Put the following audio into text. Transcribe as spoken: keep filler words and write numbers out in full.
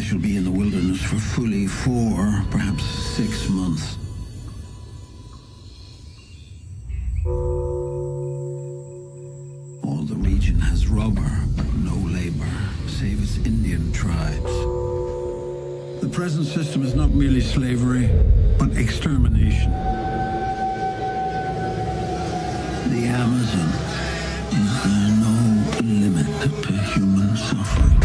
shall be in the wilderness for fully four, perhaps six months. All the region has rubber, but no labor, save its Indian tribes. The present system is not merely slavery, but extermination. The Amazon. Is there no limit to human suffering?